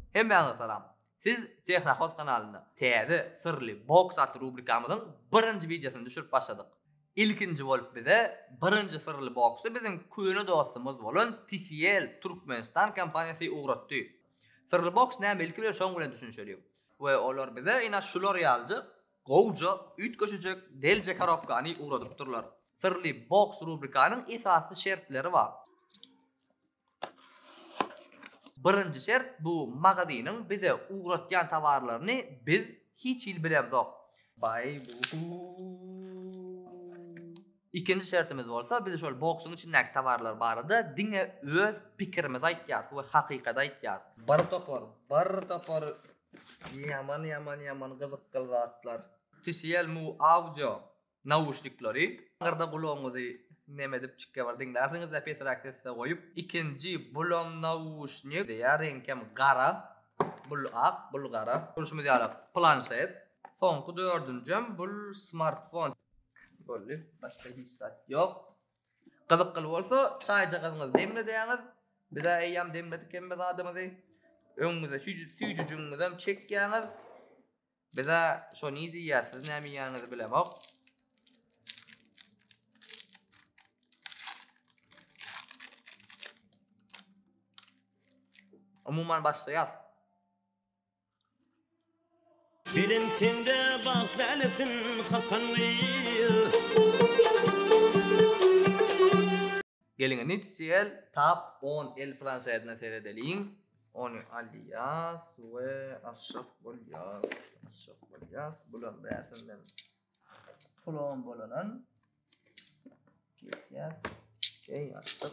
Hemmäňe salam. Siz Texnahos kanalyny täze sirli boks atly rubrikamyzyň birinji videosyny düşürip başladyk. İlkinji bolup bize birinji sirli boksy bizim köýne dostumuz bolan TCL Turkmenistan kompaniýasy uğratdy. Sirli boks näme ilkile şoň bilen düşünşeliyim. We olar bize ina şular ýaldy, gowja, üýt köşejek, delje karapkany uğradyp durlar. Sirli boks rubrikanyň esasy şertleri bar. Birinci şert bu magazynyň bize uğratýan tawarlaryny biz hiç il bilemzok. Bay bu. İkinci şertimiz bolsa biz şol boksyň içindäki tawarlar barada diňe öz pikirimizi aýtýar we hakykat aýtýar. Bir topar yaman gyzyk zatlar. TCL mu audio naushniklary garda gulagyňyzy neme dip çykka bar diňlersiňiz de pesir aksesle goýup ikinji bulan naushnik diýär renkem gara bul ak bul gara kurşumy diýarak planshet soňky dördünjem bul smartphone bolly başga hiç zat ýok gyzyk gyl bolsa saýja gyzyňyz demle diýäňiz bize eýam demledik hemme adamyzy öňüňize süýjüjüňizem çekýäňiz bize şonu izleýärsiz näme ýanyňyzy bilemok. Umuman başlayat. Bilim tinde baklanıkın kafanı. Gelin TCL Top 10 el Fransa'dan seyredeliyin. Onu aliyas ve aşağı bolyas. Bulan bersinden. Pulon bolanan. Piyas. Aşağı.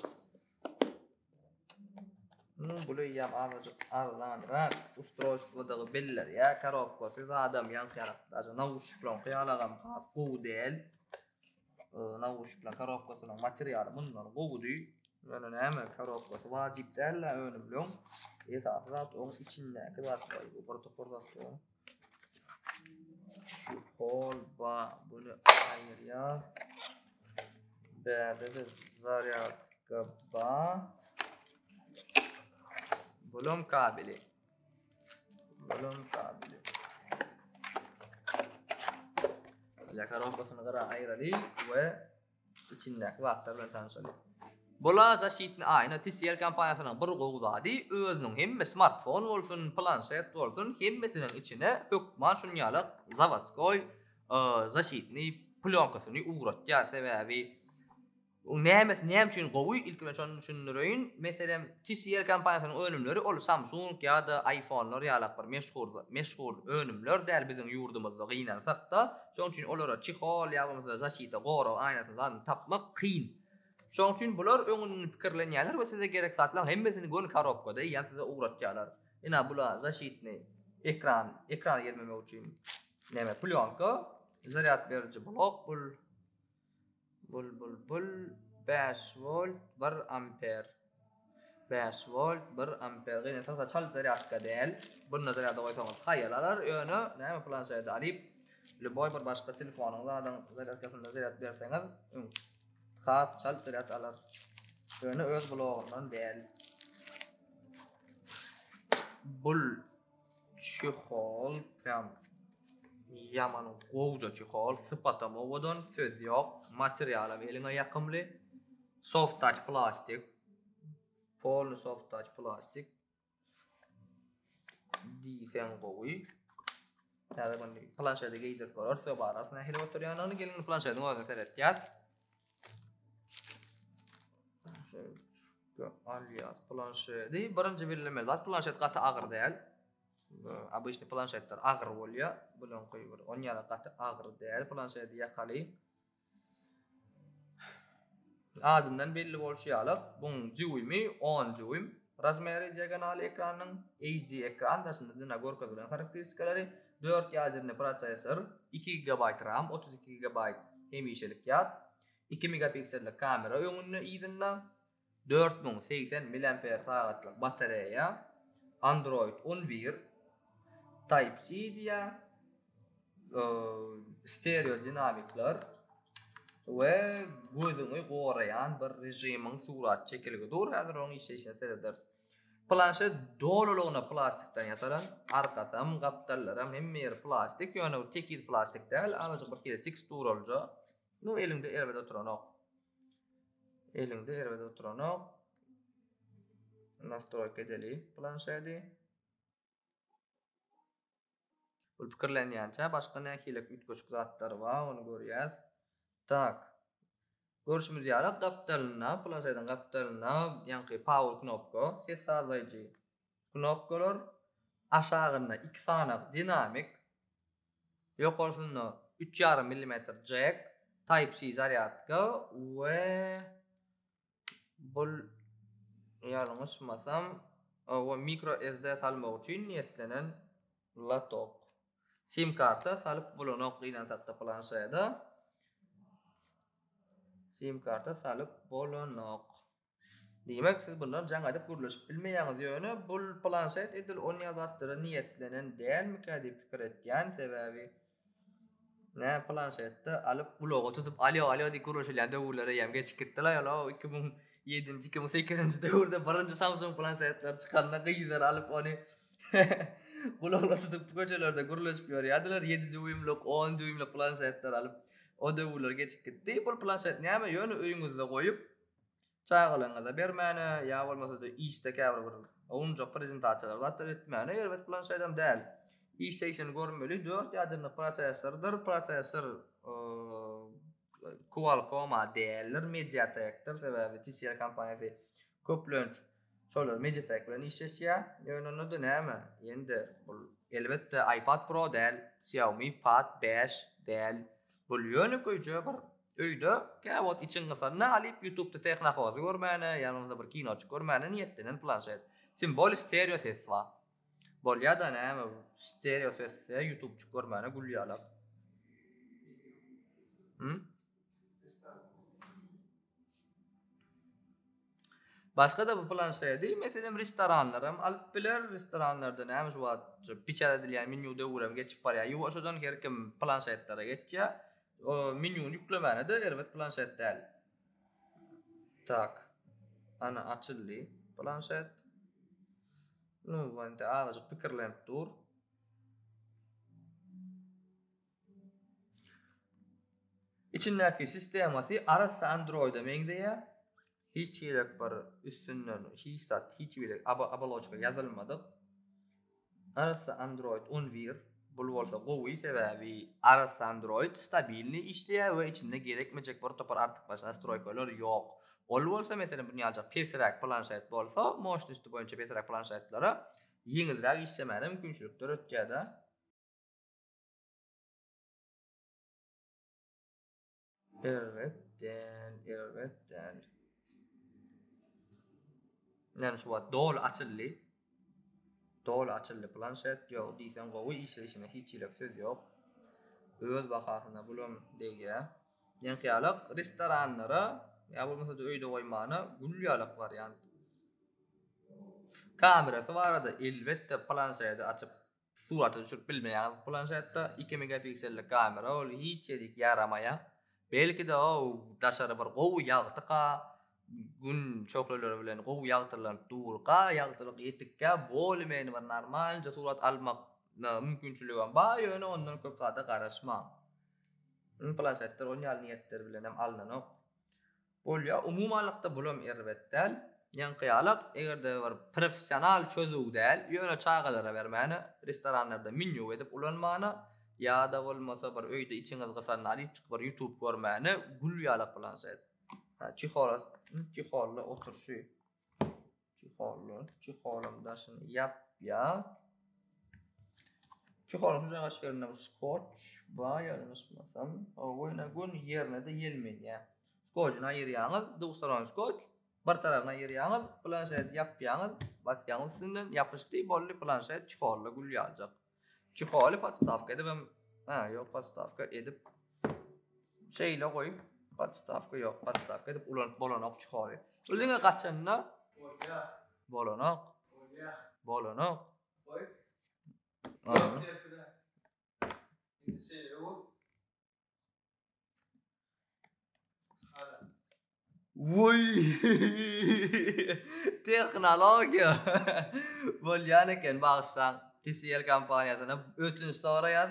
Bulayam arlanrak ustroyствоdagy belleri ya karobkasy adam ýankyarapda naushniklan kyalagam gowy del naushniklan karobkasynyň materialy mundan gowdy ýöne näme karobkasy wajip däl önümlüň esasat oň içindäki zatlar bu protokolda hol ba bunu aýyrýar bäde zaryadka ba Bulum kabili. Yakarobkasyny gara aýraly we içindäki wagtlar bilen tanışaly. Bula zaşitni aýna TCL kompaniýasynyň bir gowzady özüniň hemme smartphone bolsun, planshet bolsun, hemmesiniň içine hökman şunýalyk zavatskoy zaşitni plonkasyny uğratýar sebäbi näme üçin gowy ilkine şonu düşünýäryn. Meselem TCL kompaniýasynyň önümleri ol Samsung ýa-da iPhone'lar ýalak bir meşhur önümler däl biziň ýurdumyzda gynansak-da, şoň üçin olara çihol ýa-da zaşita goro aýnasydan tapmak kyn. Şoň üçin bular öňünden pikirlenýärler we size gerek zatlar hemmesini gol karobkada ýa size uğratýarlar. Ina bular zaşitni ekran ýermemek üçin näme plyonka, zaryad berici blok bul 5 volt 1 amper 5 volt 1 amper gene sasa çal zaryadka däl bunu zaryada goýsaňyz haýalalar ýöne näme planshet alyp boy bir başga telefonyňyzdan zaryadkasyna zaryad berseňiz has çal zaryad alar ýöne öz blogyndan däl bul çyhol pram yaman gowja çyhol sypatama wodan söz ýok materialam eliňe ýakymly soft touch plastik pol soft touch plastik diýsen gowy täze bani planşete geydir korar söbar aslında heli oturýanyny gelin planşetin oýna seretýär alias planşeti birinji bilinme zat planşet gaty agyr däl обычный planşetler agyr bolýar bulan goýur oňýala gaty agyr däl planşeti ýakaly adından belli bolşýalyk bu düými 10 düým razmeri diagonal ekranyň HD ekran daşynda dina gorkadylan karakteristikleri 4 ýadyny prosesor 2 GB RAM 32 GB hemişelik ýat 2 megapiksellik kamera öňünde ýygyna 4080 mAh batareya Android 11 Type-C diýä stereo dinamikler we gözüňi goraýan bir rejimiň surat çekiligi dur. Häzir oň işleşine serederiz. Planşet doluluğuna plastikten yataran, arkasam, kaptallaram, hemme yer plastik, yani o tekil plastik değil, anacık bir kere tekstur olacak. Nu elinde ervede oturanok. Elinde ervede oturanok. Nastroyka edeli planşeti. Bu pikirlenýänçä başga näkilik ütköçük zatlar var, onu görýäs. Tak. Görüşümüz ýarak kaptalyna, planşetin kaptalyna, ýa-ni power knopka, ses sazaýjy knopkalar aşagyna 2 sanak dinamik, ýokarsyna 3,5 mm jack, Type-C zaryadka we bul ýalňyşmasam o micro SD salmak üçin niýetlenen laptop. SIM karta salyp bolanok ýa-ni planşeda. SIM karta salyp bolanok. Demek siz bundan jaňa edip gürleşip bilmeýäňiz ýöne bul planşet edil on ýazatdyra niýetlenen dälmi kädi pikir etýän sebäbi ne planşetde alyp buloga tutup alyo diýip gürleşilýän döwürlere ýam geçip gitdiler ýa 2007-nji 2008-nji döwürde birinji Samsung planşetler çykanna gyýdar alyp ony bulogla tutup köçelerde gürleşip ýörýärdiler 7 düýümlik 10 düýümlik planşetler alyp o döwürler geçip gitdi. Bu planşet näme ýöne öýüňizde goýup çaýgalaňyza bermäne ýa bolmasa da işde käbir bir onjak prezentasiýalar gatdyr etmäne ýerwet planşetem däl. İşleýişini görmeli 4 ýadyny prosesordyr. Prosesor Qualcomm däldir, Mediatekdir sebäbi TCL kompaniýasy köplönç şolar Mediatek bilen işleşýär. Ýöne da näme? Endi bul elbetde iPad Pro däl, Xiaomi Pad 5 däl. Bul ýöne goýjy bir öýde käwat içiňizde alyp YouTube'da tehnakozy görmäne, ýalnys bir kinoçy görmäne niýetlenen planşet. Simbol stereo ses bar. Bolýa da näme stereo sesde YouTube görmäne gülýärler. Başga da bu planşeti meselem restoranlarym alyp biler, restoranlarda näme şu wagt piçer edilýän menü döwürem geçip barýar. Ýoşadan her kim planşetlere geçýär. O menüni yüklemene de elbet planşet däl. Tak. Ana açyldy planşet. Nu wanda awajyk pikirlenip dur. İçindäki sistemasy arasy Android'a meňzeýär. Hiç ýerek bir üstünden hiç bir abaloçka yazılmadı. Arasy Android 11 bul bolsa gowy sebäbi arasy Android stabilni işleýär we içinde gerekmejek bir topar artyk başga nastroykalar ýok. Ol bolsa meselem bu ýalçak pesirek planşet bolsa, moşt üstü boýunça pesirek planşetlere ýeňilrek işlemäne mümkinçilikler ötýärde. Evet. Yani şu wagt dol açyldy. Dol açyldy planşet ýok diýsen gowy işleýişine hiç ýerek söz ýok. Öz bahasyna bulam diýär. Ýani ýalyk restoranlara ýa bolmasa da öýde goýmana gülýärlik variant. Kamerasy barada elbetde planşety açyp suraty düşürip bilmeýän planşetde 2 megapiksellik kamera ol hiç ýerik ýaramaýar. Belki de o daşary bir gowy ýagtyka gün çoklaları bilen gowy ýagtyrlan durga ýagtylyk etikkä bolmaýan bir normalca surat almak mümkinçiligi bar ýöne ondan köp gada garaşma. Planşetler on ýaly niýetler bilen hem alnanok. Bolýa umumanlykda bulam erbetdäl ýanqyýalyk egerde bir professional çözüw däl ýöne çagalara bermäne restoranlarda menü edip ulanmana ýa da bolmasa bir öýde içiňiz gysanna alyp çykyp bir YouTube görmäne gülýärlik planşet. Çiholly oturşy. Çiholymda şunu ýap. Çiholym şu jaňa şeýerine bir skotch bar ýalnysmasam, o goýna gün ýerine de ýelmeýär. Skotchyny aýyrýaňyz, dugsaran skotch, bir tarabyna aýyrýaňyz, planşet ýapýaňyz, basýaňyz üstünden ýapyşdy bolly planşet çiholly gülýärjek. Çiholy podstavka edip ýok podstavka edip şeýle goýup podstavka ýok, podstavka edip ulanıp bolanok çiholy. Ulyňa gaçanna bolanok. Goý. Voy. Teknologiya. Bolyan eken bağışsan TCL kampanyasına ötünç sorayar.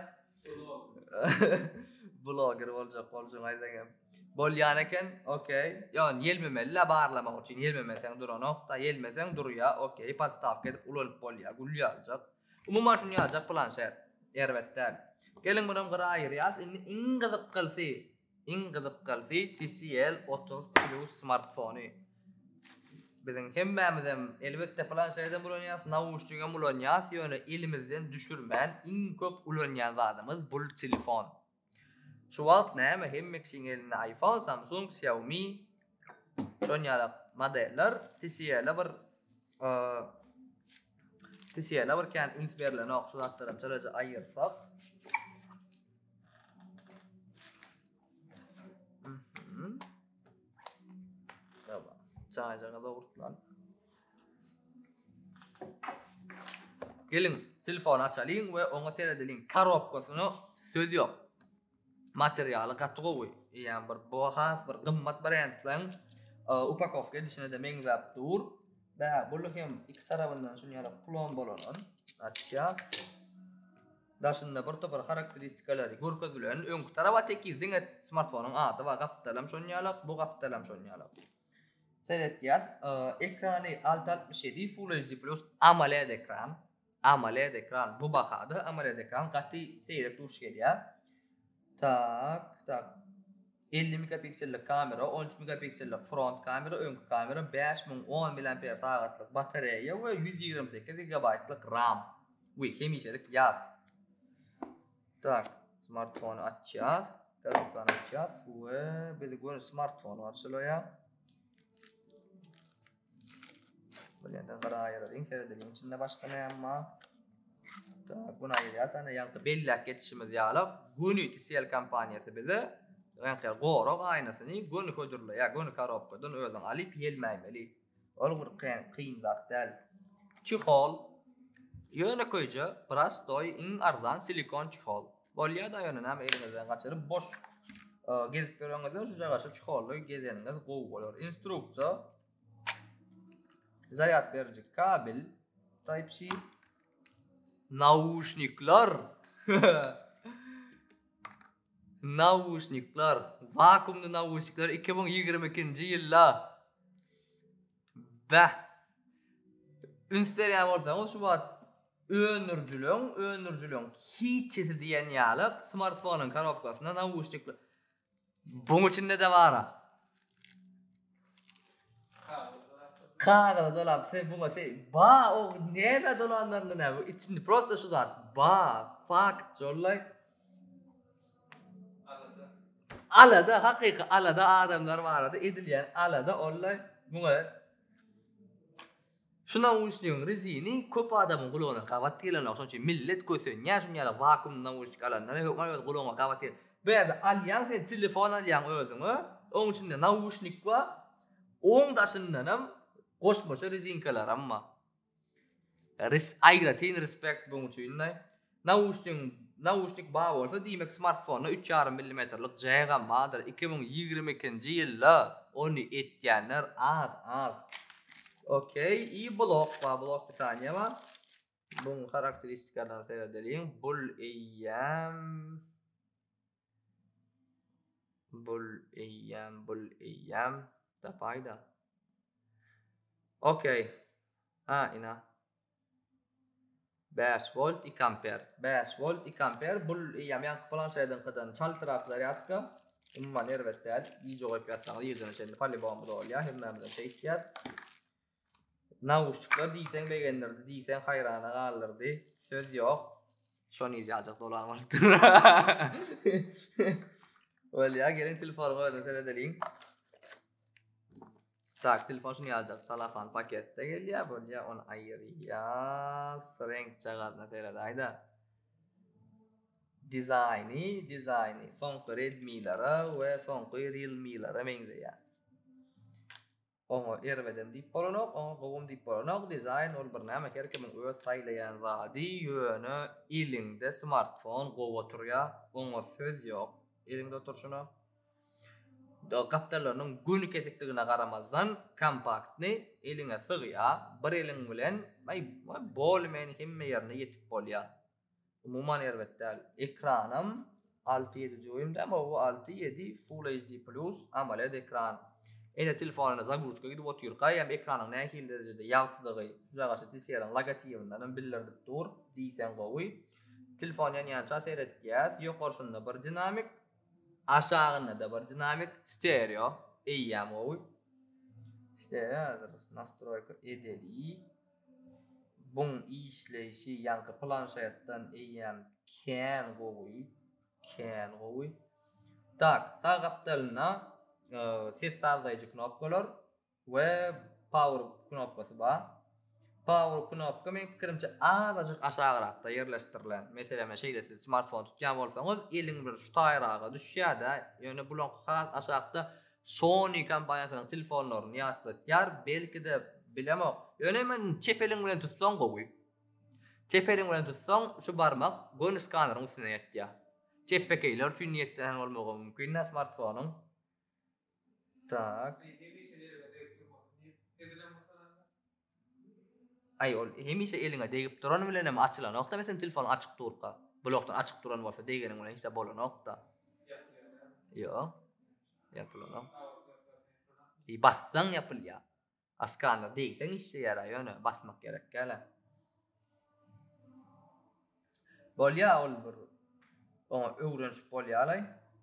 Blogger olacak bolsun aydan. Bolyan eken okey. Yani yelmemeli barlamak için yelmemesen dur o nokta yelmesen dur ya okey pastav edip ululup bolya gulya alacak. Umuman şunu yazacak planşer. Ervetler. Gelin bunun qara ayırıyaz. İngizip qalsi TCL 30 Plus smartphone. Bizim hemmemizden elbette planşerden bulanyas, nauşçuga bulanyas, yöne elimizden düşürmen in köp ulanyan zadımız bu telefon. Şu wagt näme hemmeksin eline iPhone, Samsung, Xiaomi şonyala modeller TCL bir kan üns verilen oqsulatlarım çalaca ayırsak. Tamam. Çağacağa doğrultulan. Gelin telefon açalım ve ona seyredelim. Karopkasını söz yok. Materyali katığı yani bir boğaz, bir gımmat variantlan upakovka dışına da mengzap dur. Ve bunu hem iki tarafından şunyala plon bolanan açacağız. Daşında bir topar karakteristikaları görkezülen ön tarafa tekizden smartfonun adı ve kaptalam şunyala bu kaptalam şunyala. Seyredeceğiz. Ekranı 667 Full HD Plus AMOLED ekran. AMOLED ekran bu bakadı. AMOLED ekran katı seyrek duş geliyor. Tak. 50 megapiksellik kamera, 13 megapiksellik front kamera, ön kamera, 5010 mAh saatlik batarya ve 128 GB'lık RAM. Bu hemişelik yat. Tak, smartphone açacağız. Kartını açacağız ve bizi görün smartphone açılıyor. Böyle de qara ayırayım, seyredelim. İçinde başka ne ama? Tak, buna ayıracağız. Sana yankı belli geçişimiz yağılıp, günü TCL kampanyası bize Renker gorog aynasını gönü ködürle ya gönü karopkadan özün alıp yelmeymeli. Ol bir kıyın zat del. Çihol yöne koyca prastoy in arzan silikon çihol. Bolya da yönüne hem elinizden kaçırıp boş gezip görüngüzden şu cagaşı çihollu gezeniniz qoğu olur. Instrukça zaryat verici kabel Type-C naушникlar naушникlar, vakumlu naушникlar 2022 yılda. Ve ünsler olsa şu vat önürcülüğün hiç diyen yalık smartfonun karopkasında naушникlar. Bunun içinde de var. Kağıda dolap buna o neme dolanlarında ne bu içinde prosta şu zat fakt jollay. Alada hakiki alada adamlar vardı edilen alada ollay buna şuna uçluğun rezini köp adamın kulağına kavatıyla olsun ki millet kösün ya şunyala vakumdan uçtuk alanlara yok ayol kulağına kavatıyla böyle alyan sen telefon alyan özünü onun içinde nauşnik var onun daşındanam koşmoşa rezinkalar ama ayrıca respect bunun için nauşnik bağ olsa demek smartphone'da 3,5 mm'lik ceyga madır 2022 yılda onu etkenler az. Okey, iyi blok bir tane var. Bunun karakteristikalarını seyredelim. Bul eyyam da fayda. Okey. Ina. 5 volt 2 ampere. 5 volt 2 ampere. Bul eyyam yang planşeden kadar çaltırak zaryatka. Umman ervetler. İyi joğu piyasanı yüzünü şimdi pali bağımlı oluyor. Hemmemizden tehdiyat. Nauşçuklar diysen beğenirdi, diysen hayrana kalırdı. Söz yok. Şunu izleyecek dolanmaktır. Öyle ya gelin telefonu öyle seyredelim. Tak telefon şunu yazacak. Salafan pakette geliyor. Böyle onu ayıracağız. Renk çağatına seyredayda. Dizayni. Sonku Redmi'lara ve sonku Realmi'lara benziyor. Onu ermeden deyip polonok, onu kovum deyip polonok, dizayn ol barnamak erkemin öz saylayan zadi yönü elinde smartphone qov oturuyor, onu söz yok. Elinde otur şunu. kaptarlarının günü kesikligine qaramazdan kompaktni eline sığya, bir elin bilen bolmen hemme yerine yetip bolya. Umuman elbette ekranım 6-7 düğümde ama o 6-7 Full HD Plus AMOLED ekran. Ene telefonuna zaguzka gidip oturuyor. Hem ekranın ne hil derecede yaltıdığı, şuraya tisyerin logotipinden bildirip dur, diysen qo'y. Telefon yanyancha seyretgäs, yoqorsunda bir dinamik, aşağında da bir dinamik stereo, eyyam qo'y. Stereo hazır nastroyka edeli. Bun işleyişi yankı planşetden eyyam ken qo'y. Tak, sağ kaptalına ses sağlayıcı knopkalar ve power knopkası var. Power knopka men fikrimçe azıcık aşağırakta yerleştirilen. Mesela şeyde siz smartphone tutgan bolsanız elin bir şu tayrağa düşýär-de, ýöne bulan aşağıda Sony kompaniyasının telefonlaryny ýatlatýar, belki de bilemok. Ýöne men çepelin bilen tutsaň gowy. Çepelin bilen tutsaň şu barmak gön skaneryň üstüne ýetýär. Çepekeyler tün ýetden bolmagy mümkin smartphone. Tak. Ay ol hemişe eline değip duran bilen hem açılan nokta mesela telefon açık durka. Bloktan açık duran bolsa degenin bilen hesap bolan nokta. Yo. Yapılan. Bassan yapılya. Askanda değilsen işe yarar ýöne basmak gerek gele. Bolya ol bir ona öwrenç bolýalay.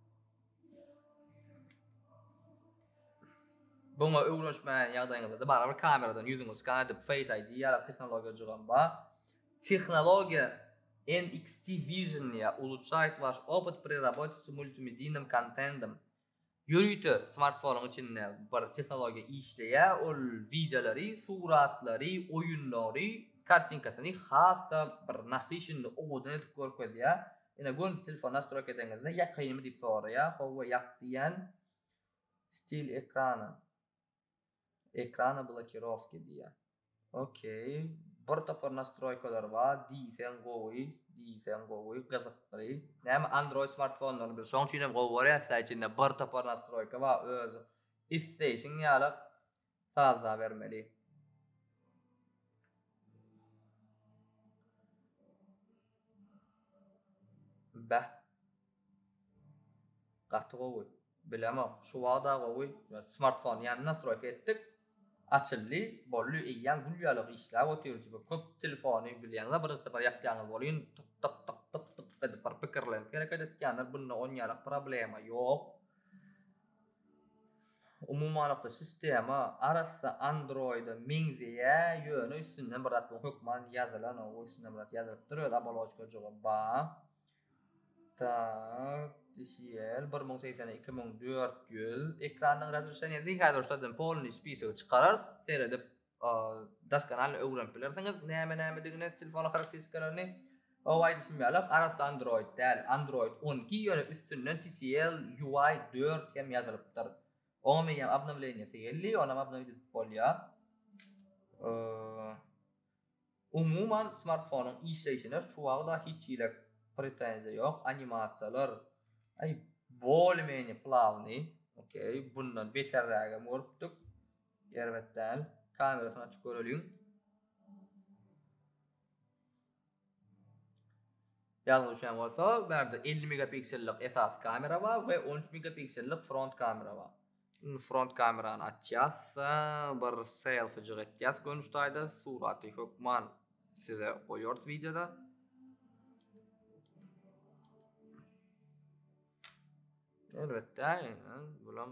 Buna öwrençmän ýagdaýyňyzda barabar kameradan ýüzüňizi skan edip Face ID ýarak teknologiýa jygan ba. Технология NXT Vision ýa улучшает ваш опыт при работе с мультимедийным контентом. Ýürüýte smartphone içinde bir texnologiýa işleýär, ol videolary, suratlary, oýunlary, kartinkasyny hassa bir nasýşynda owadan etip görkezýär. Ene gon telefon nastroyk edeňizde ýakynmy diýip soraýar, howa ýak diýen stil ekrana. Ekrana blokirovki diye. Okey. Bir topar nastroykalar var. Diýsen gowy, gyzykly. Näme Android smartfonlaryny bir soň çynem gowy var ýa, içinde bir topar nastroyka var. Öz isteýiň ýalyp sazda bermeli. Bah. Gaty gowy. Bilemem. Şu wagda gowy. Smartphone ýani nastroyka etdik. Açılly, bolly eýän gülýalyk işler oturýar. Köp telefony bilýänler, birisi bar ýakýanyz bolýan, tık edip bir pikirlenip gerek edýänler, bunda oňýalyk problema ýok. Umumanlykda sistema arasa Android'a meňzeýä ýöne üstünden bir atma hökman ýazylan, o üstünden bir at ýazylypdyr, abaloçka joga ba. Tak, TCL 1080-2400 ekranyň rezolýusiýasyny häzirden polny spesial çykarar, seredip daskanal öwrenip bilersiňiz näme digine telefon karakteristikalarını o aýdysmýarlar. Arasy Android däl, Android 12 ýöne üstünden TCL UI 4 hem ýazylypdyr. Onu men abnawlenýa geldi, ona abnaw edip bolýar. Umuman smartphone-nyň işleyişine şu wagda hiç ýylak pretenziýa ýok, animasiýalar bolmeny plavny, okey, bundan beterräge görüpdik. Elbetde kamerasyny açyk görelim. Ýalňyş düşen bolsa, berde 50 megapiksellik esas kamera bar we 13 megapiksellik front kamera bar. Front kamerany açýasa, bir selfie çekýäs görnüşdaýda suraty hökman size goýýar videoda. Elbette, bulam.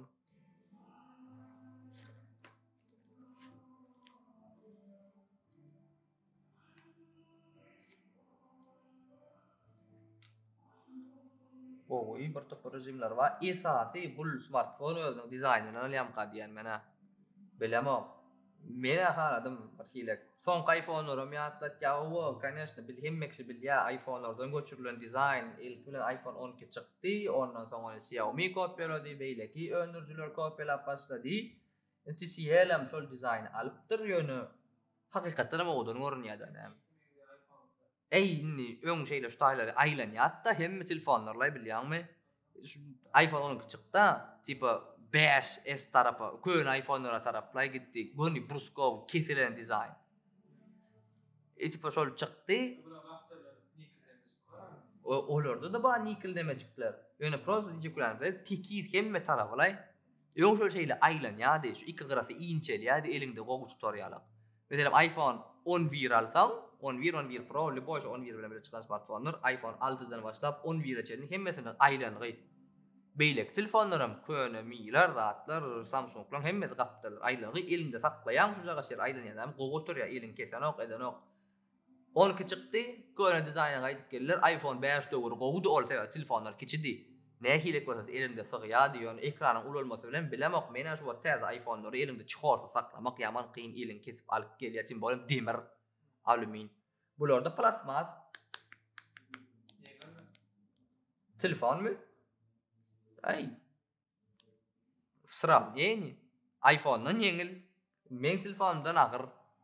Oy, bir top rejimler var. Esasy bu smartphone özüň dizaynına ýamka diýen mene. Bilemok. Mene haladım bir hilek. Son iPhone'larym ýatlatýaw, конечно, bilhemmekşi bilýär iPhone'lardan göçürilen dizayn, ilk bilen iPhone 12 çykdy, ondan soňra Xiaomi kopýalady, beýleki öndürjüler kopýalap başlady. TCL hem şol dizayny alypdyr ýöne hakykatdan owadan görünýär. Inni öň şeyler ştaýlary aýlanýar da hemme telefonlarla bilýärmi? iPhone 12 çykda, tipa 5S tarafı, köyün iPhone'lara taraflay gittik. Bunu Bruskov kesilen dizayn. Etipa şol çıktı. Olurdu da ba nikel demecikler. Yani prosa diyecekler. Tikiz hemme taraflay. Yok şöyle şeyle aylan ya de şu iki grafı inçel ya de elinde gogu tutorialak. Mesela iPhone 11 alsam 11 Pro le boş 11 bilen çıkan smartphone'lar iPhone 6'dan başlap 11'e çelin hemmesini aylanığı. Beylek telefonlarım köne miler rahatlar Samsung'lar hemmesi kaptalar aylanığı elinde saklayan şu jaga şer aylan adam gogu tutorial elin kesen ok eden ok. 12 çıktı, köne dizayna gaydık gelirler iPhone 5 doğru gogu da olsa telefonlar kiçidi. Ne hilek olsa elimde sığya diyor ekranın ul olması bilen bilemek mena şu tez iPhone'ları elimde çıkarsa saklamak yaman kıyın elin kesip alıp geliyatin bolum demir alümin. Bularda plasmas telefon mu? Ay. Sıram yeni. iPhone'dan yengil. Men telefondan ağır.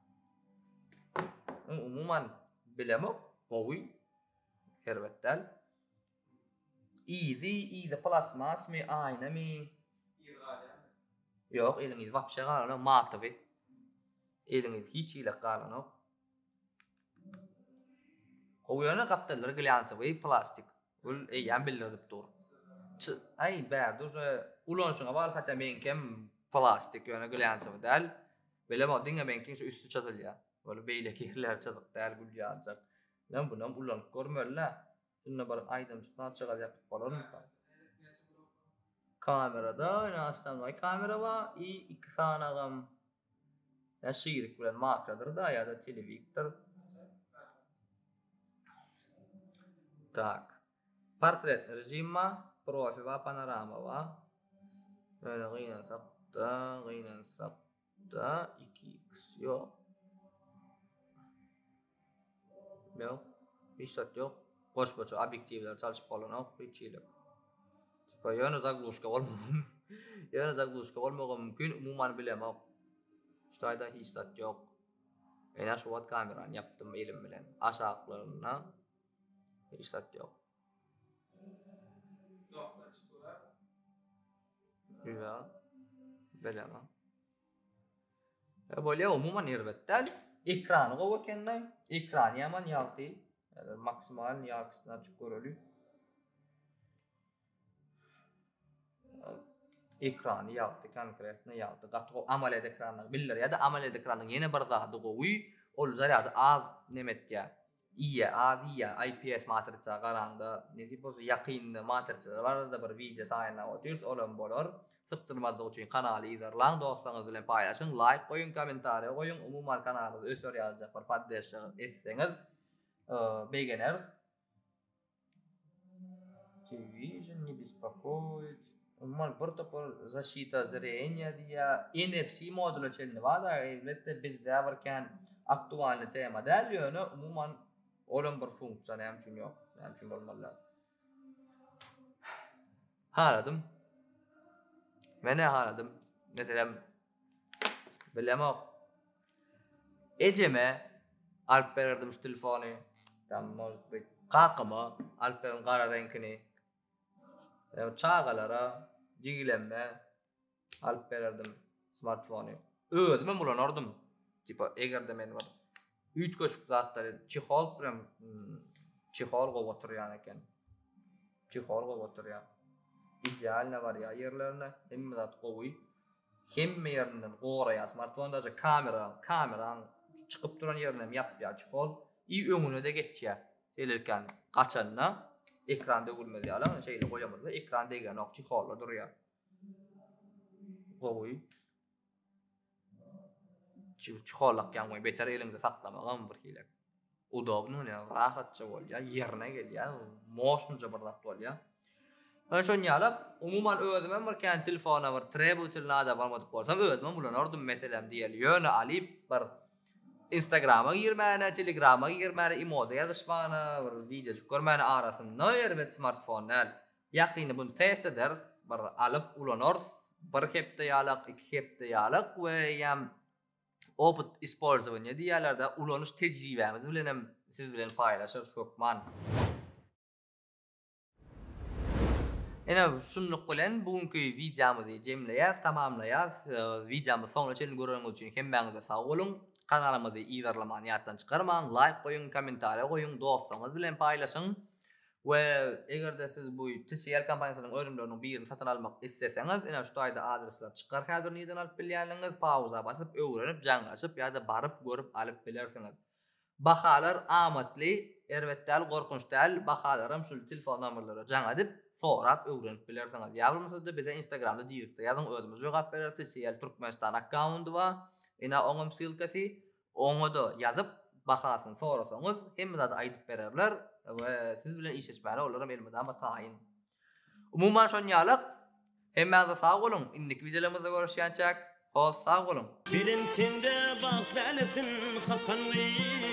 Umuman bilemek goy. Hervettel. Easy plasmas mi ayna mi? Yok eliniz vapşa qalana matı. Eliniz hiç ile qalana. Qoyana kaptalları glyansı ve plastik. Ul eyyam bildirip dur. Ay berdu ulon şuna var hatta men kem plastik yani glyansı dal. Böyle modinga men kem şu üstü çatılya. Böyle beylek yerler çatık der gülyanacak. Lan bunam ulon görmörler. Şuna bar aydım çıkan çıkacak falan mı? Kamerada aslında kamera var. İki sanagam. Ya şiirik bilen makradır da ya da televiktir. Tak. Portret rejim var. Profil var, panorama var. Böyle gıynan sapta 2x yok. Yok. Hiç tat yok. Boş boş objektivler çalışıp olan hiç yok. Tipa yana zaglushka olmagam. Yana zaglushka olmagam mümkün umuman bilemem. İşte hiç tat yok. Ena şu vat kameran yaptım elim bilen. Aşağılarına hiç tat yok. Ya bilemem. Böyle umuman irvettel ekranı qowa kenday. Ekran yaman yaltı. Yani maksimal yarkısına çıkırılıyor. Ekranı yaltı konkretne yaltı. Gatı amaliyat ekranı bilir ya da amaliyat ekranı yine bir zadı qowy. Ol zaryadı az nemet ya. İyi IPS matriça qaranda. Ne boz yaqin matriça var da bir video tayinlap otyrs olan bolar. Sıptırmazlık üçün kanalı izarlan dostlarınız bilen paylaşın. Like koyun, komentariya koyun. Umuman kanalımız ösör yazacak bir paddeşi etseniz. Beginners. Television не беспокоит. Umuman bir topor защита зрения diye NFC modülü çelini var da elbette bizde varken aktualini tema del yönü umuman olan bir fonksiyon hemçin yok. Hemçin olmalılar. Haladım. Ben ne haladım? Mesela bilemem. Eceme alp verirdim şu telefonu. Tamam bir kakama alp verin kara renkini. Çağalara cigilenme alp verirdim smartphonu. Özüm bulanırdım. Tipa eğer de men var. 3 köşk zatları çihol bilen çihol qow oturyan eken. Çihol qow oturyan. İdeal ne var ya yerlerine hemme zat qowy. Hemme yerinden qoraya smartfonda da kameran çıkıp duran yerine yap ya çihol. İyi öňüne de geçýär. Elirken qaçanna ekranda görmedi alan şeyle qoyamazlar. Ekran degen ok çiholla durýar. Qowy. Çihollak ýa-da beter elinde saklamagam bir hilek. Udobnu ne rahatça bolýar, yerine gelýär, moşnunca bir zat bolýar. Ben şonu ýalap, umuman özümem bir telefona bir trebutilnada barmadyk bolsam özümem bulanardym meselem diýeli. Ýöne alyp bir Instagram'a girmene, Telegram'a girmene, emoda yazışmana, bir video çykyrmana arasynda ýerbet smartfonlar. Ýaqyny bunu test ederiz, bir alyp ulanars, bir hepde ýalak, iki hepde ýalak we ýam opet isporzowany diýerlerde ulanyş tejribemiz bilen siz bilen paýlaşyr sökman. Ene şunluk bilen bugünkü videomuzy jemleýär, tamamlaýar. Videomy soňuna çenli görýäňiz üçin hemmeňize sag bolun. Kanalymyzy izarlamany ýatdan çykarmaň, like goýun, kommentariýa goýun, dostlaryňyz bilen paýlaşyň. We egerde siz bu TCL kampaniýasynyň öňümleriniň birini satyn almak isleseňiz, ene şu taýda adresler çykar. Häzir niden alyp bilýärliňiz, pauza basyp, öwrenip, jaňlaşyp ýa-da baryp görüp alyp bilersiňiz. Bahalar amatly, erwetdäl, gorkunçdäl, bahalarym şu telefon nomerlary jaň edip, sorap öwrenip bilersiňiz. Ýa-da bize Instagramda direktde ýazyň, özümiz jogap berersiz. TCL Türkmenistan accounty bar. Ina oňum silkasy, oňa ýazyp bahasyny sorasaňyz, hemme zat aýdyp bererler we siz bilen işleşmäle olaram elmedän taýyn. Umuman şon ýalyk, hemmeňize sag bolun. Indik videolarymyzda görüşýänçek, hoş sag bolun. Bilen kende baklanysyn hakanly